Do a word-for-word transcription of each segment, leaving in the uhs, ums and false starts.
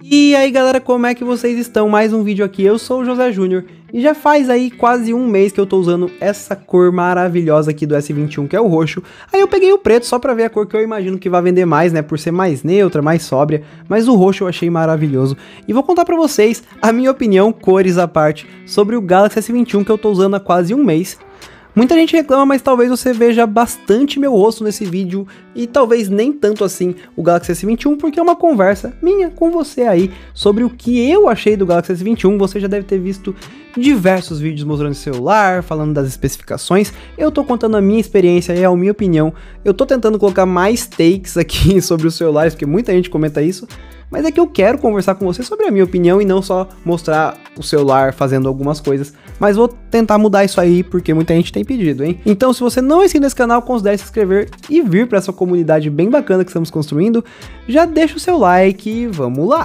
E aí galera, como é que vocês estão? Mais um vídeo aqui, eu sou o José Júnior e já faz aí quase um mês que eu tô usando essa cor maravilhosa aqui do S vinte e um, que é o roxo. Aí eu peguei o preto só pra ver a cor que eu imagino que vai vender mais, né, por ser mais neutra, mais sóbria, mas o roxo eu achei maravilhoso. E vou contar pra vocês a minha opinião, cores à parte, sobre o Galaxy S vinte e um que eu tô usando há quase um mês. Muita gente reclama, mas talvez você veja bastante meu rosto nesse vídeo e talvez nem tanto assim o Galaxy S vinte e um, porque é uma conversa minha com você aí sobre o que eu achei do Galaxy S vinte e um. Você já deve ter visto diversos vídeos mostrando o celular, falando das especificações. Eu tô contando a minha experiência e a minha opinião. Eu tô tentando colocar mais takes aqui sobre os celulares, porque muita gente comenta isso. Mas é que eu quero conversar com você sobre a minha opinião e não só mostrar o celular fazendo algumas coisas. Mas vou tentar mudar isso aí, porque muita gente tem pedido, hein? Então, se você não é inscrito nesse canal, considere se inscrever e vir para essa comunidade bem bacana que estamos construindo. Já deixa o seu like e vamos lá!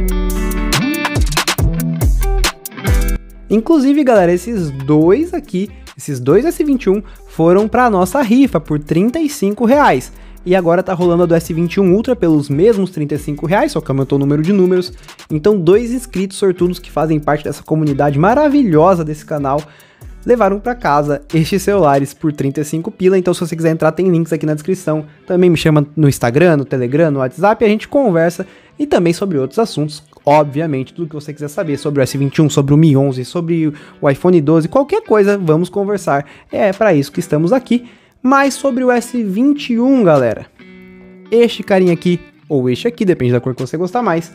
Inclusive, galera, esses dois aqui, esses dois S vinte e um foram para nossa rifa por trinta e cinco reais. E agora tá rolando a do S vinte e um Ultra pelos mesmos trinta e cinco reais, só que aumentou o número de números. Então dois inscritos sortudos que fazem parte dessa comunidade maravilhosa desse canal levaram para casa estes celulares por trinta e cinco pila. Então se você quiser entrar, tem links aqui na descrição. Também me chama no Instagram, no Telegram, no WhatsApp, e a gente conversa. E também sobre outros assuntos, obviamente, tudo que você quiser saber sobre o S vinte e um, sobre o Mi onze, sobre o iPhone doze, qualquer coisa, vamos conversar. É para isso que estamos aqui. Mas sobre o S vinte e um, galera, este carinha aqui, ou este aqui, depende da cor que você gostar mais,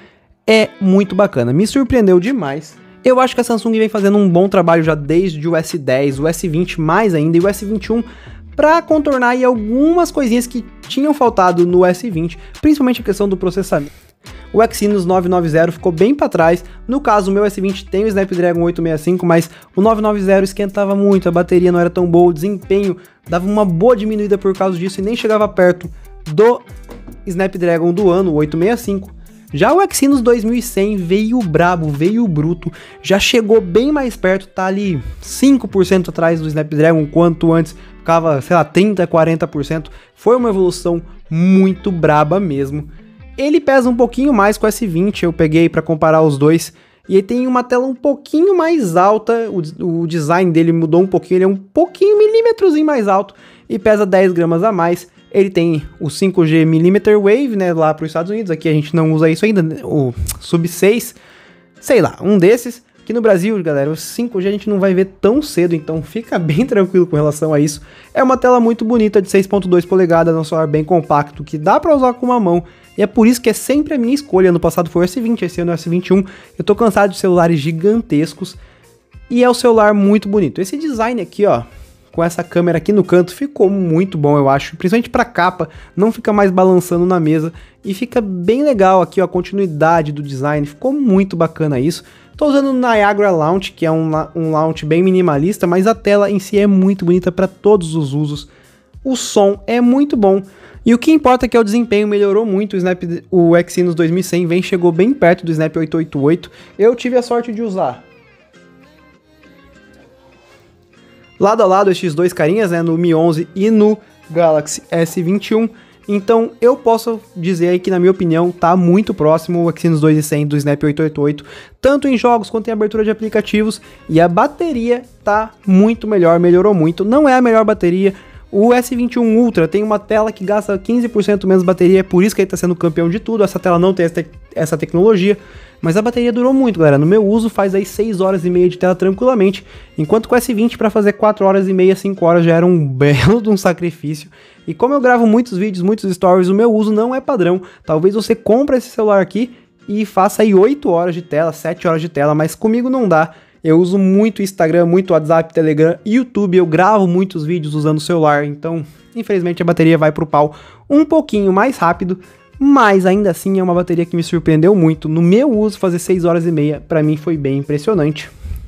é muito bacana, me surpreendeu demais. Eu acho que a Samsung vem fazendo um bom trabalho já desde o S dez, o S vinte mais ainda, e o S vinte e um para contornar aí algumas coisinhas que tinham faltado no S vinte, principalmente a questão do processamento. O Exynos nove nove zero ficou bem para trás. No caso, o meu S vinte tem o Snapdragon oito sessenta e cinco, mas o nove nove zero esquentava muito, a bateria não era tão boa, o desempenho dava uma boa diminuída por causa disso e nem chegava perto do Snapdragon do ano, o oito sessenta e cinco. Já o Exynos dois mil e cem veio brabo, veio bruto, já chegou bem mais perto, tá ali cinco por cento atrás do Snapdragon, quanto antes ficava, sei lá, trinta, quarenta por cento. Foi uma evolução muito braba mesmo. Ele pesa um pouquinho mais com o S vinte, eu peguei para comparar os dois, e ele tem uma tela um pouquinho mais alta, o, o design dele mudou um pouquinho, ele é um pouquinho, milímetrozinho mais alto, e pesa dez gramas a mais. Ele tem o cinco G Millimeter Wave, né, lá para os Estados Unidos, aqui a gente não usa isso ainda, o Sub seis, sei lá, um desses. Aqui no Brasil, galera, o cinco G a gente não vai ver tão cedo, então fica bem tranquilo com relação a isso. É uma tela muito bonita de seis ponto dois polegadas, um celular bem compacto, que dá para usar com uma mão. E é por isso que é sempre a minha escolha. Ano passado foi o S vinte, esse ano é o S vinte e um. Eu tô cansado de celulares gigantescos e é um celular muito bonito. Esse design aqui, ó, com essa câmera aqui no canto, ficou muito bom, eu acho. Principalmente pra capa, não fica mais balançando na mesa. E fica bem legal aqui, ó, a continuidade do design. Ficou muito bacana isso. Tô usando o Niagara Launch, que é um, um launch bem minimalista, mas a tela em si é muito bonita para todos os usos. O som é muito bom. E o que importa é que o desempenho melhorou muito. O, Snap, o Exynos dois mil e cem vem, chegou bem perto do Snap oitocentos e oitenta e oito. Eu tive a sorte de usar lado a lado estes dois carinhas, né, no Mi onze e no Galaxy S vinte e um. Então eu posso dizer aí que, na minha opinião, tá muito próximo o Exynos dois mil e cem do Snap oitocentos e oitenta e oito, tanto em jogos quanto em abertura de aplicativos, e a bateria tá muito melhor, melhorou muito. Não é a melhor bateria. O S vinte e um Ultra tem uma tela que gasta quinze por cento menos bateria, é por isso que ele tá sendo campeão de tudo. Essa tela não tem essa, te essa tecnologia, mas a bateria durou muito, galera. No meu uso faz aí seis horas e meia de tela tranquilamente, enquanto com o S vinte para fazer quatro horas e meia, cinco horas já era um belo de um sacrifício. E como eu gravo muitos vídeos, muitos stories, o meu uso não é padrão. Talvez você compre esse celular aqui e faça aí oito horas de tela, sete horas de tela, mas comigo não dá. Eu uso muito Instagram, muito WhatsApp, Telegram, YouTube, eu gravo muitos vídeos usando o celular, então infelizmente a bateria vai pro pau um pouquinho mais rápido, mas ainda assim é uma bateria que me surpreendeu muito. No meu uso, fazer seis horas e meia, pra mim foi bem impressionante.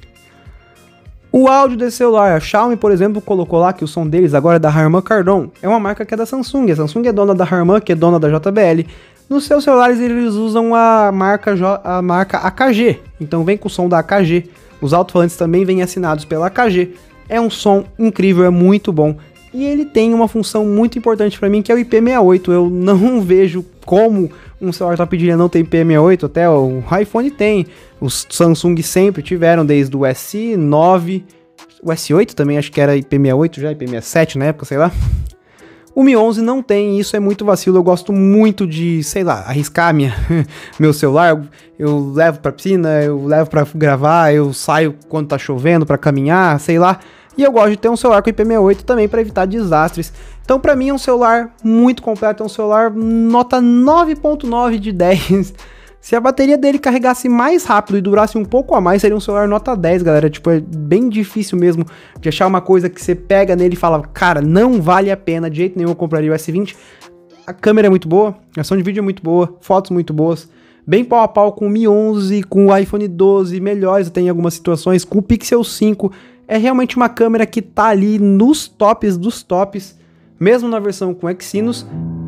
O áudio desse celular, a Xiaomi, por exemplo, colocou lá que o som deles agora é da Harman Kardon, é uma marca que é da Samsung, a Samsung é dona da Harman, que é dona da J B L. Nos seus celulares eles usam a marca, a marca A K G, então vem com o som da A K G. Os alto-falantes também vêm assinados pela A K G. É um som incrível, é muito bom. E ele tem uma função muito importante para mim, que é o I P sessenta e oito. Eu não vejo como um celular top de linha não tem I P sessenta e oito, até o iPhone tem, os Samsung sempre tiveram, desde o S nove, o S oito também acho que era I P sessenta e oito já, I P sessenta e sete na época, sei lá. O Mi onze não tem, isso é muito vacilo, eu gosto muito de, sei lá, arriscar minha, meu celular, eu, eu levo pra piscina, eu levo pra gravar, eu saio quando tá chovendo pra caminhar, sei lá, e eu gosto de ter um celular com I P sessenta e oito também pra evitar desastres. Então pra mim é um celular muito completo, é um celular nota nove ponto nove de dez. Se a bateria dele carregasse mais rápido e durasse um pouco a mais, seria um celular nota dez, galera. Tipo, é bem difícil mesmo de achar uma coisa que você pega nele e fala, cara, não vale a pena, de jeito nenhum eu compraria o S vinte. A câmera é muito boa, a ação de vídeo é muito boa, fotos muito boas. Bem pau a pau com o Mi onze, com o iPhone doze, melhores até em algumas situações, com o Pixel cinco. É realmente uma câmera que tá ali nos tops dos tops, mesmo na versão com Exynos.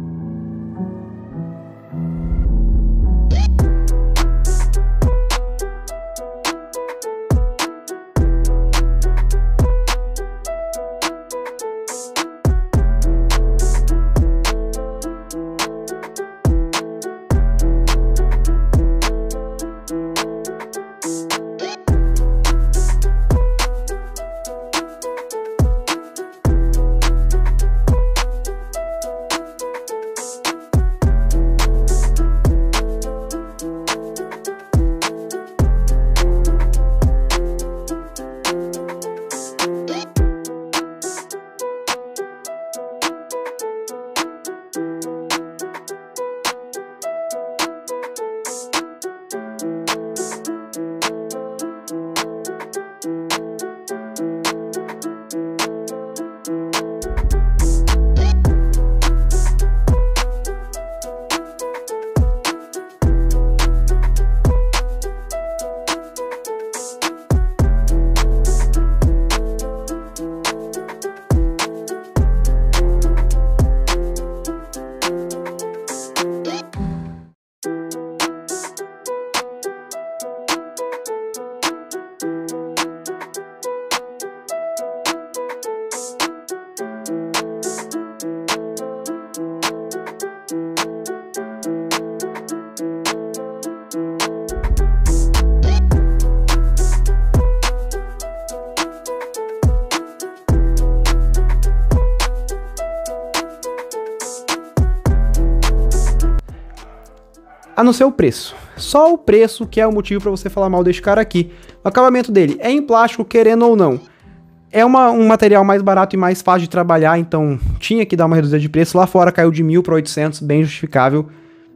A não ser o preço. Só o preço que é o motivo para você falar mal desse cara aqui. O acabamento dele é em plástico, querendo ou não. É uma, um material mais barato e mais fácil de trabalhar, então tinha que dar uma reduzida de preço. Lá fora caiu de mil para oitocentos, bem justificável.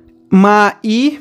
Mas e...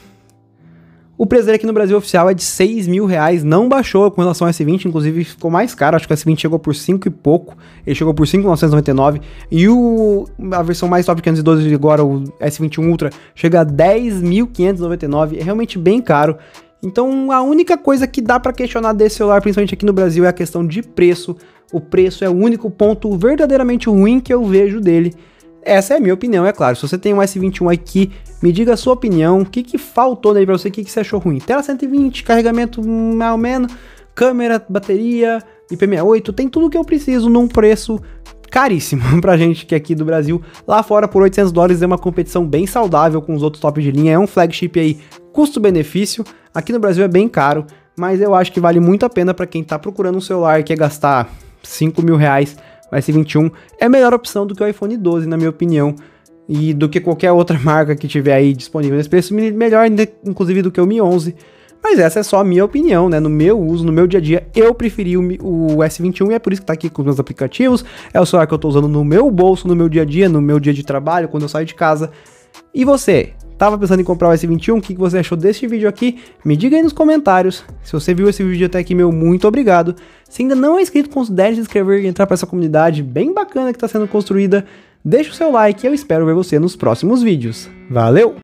o preço dele aqui no Brasil oficial é de seis mil reais, não baixou com relação ao S vinte, inclusive ficou mais caro, acho que o S vinte chegou por cinco e pouco, ele chegou por cinco mil novecentos e noventa e nove, e o, a versão mais top quinhentos e doze agora, o S vinte e um Ultra, chega a dez mil quinhentos e noventa e nove, é realmente bem caro. Então a única coisa que dá para questionar desse celular, principalmente aqui no Brasil, é a questão de preço. O preço é o único ponto verdadeiramente ruim que eu vejo dele. Essa é a minha opinião, é claro. Se você tem um S vinte e um aqui, me diga a sua opinião, o que, que faltou nele pra você, o que, que você achou ruim. Tela cento e vinte, carregamento mais ou menos, câmera, bateria, I P sessenta e oito, tem tudo que eu preciso num preço caríssimo pra gente que é aqui do Brasil. Lá fora, por oitocentos dólares, é uma competição bem saudável com os outros top de linha, é um flagship aí, custo-benefício. Aqui no Brasil é bem caro, mas eu acho que vale muito a pena pra quem tá procurando um celular e quer gastar cinco mil reais. O S vinte e um é a melhor opção do que o iPhone doze, na minha opinião, e do que qualquer outra marca que tiver aí disponível nesse preço, melhor inclusive do que o Mi onze. Mas essa é só a minha opinião, né? No meu uso, no meu dia a dia, eu preferi o, o S vinte e um e é por isso que tá aqui com os meus aplicativos. É o celular que eu tô usando no meu bolso, no meu dia a dia, no meu dia de trabalho, quando eu saio de casa. E você? Tava pensando em comprar o S vinte e um? O que você achou desse vídeo aqui? Me diga aí nos comentários. Se você viu esse vídeo até aqui, meu muito obrigado. Se ainda não é inscrito, considere se inscrever e entrar para essa comunidade bem bacana que está sendo construída. Deixa o seu like e eu espero ver você nos próximos vídeos. Valeu!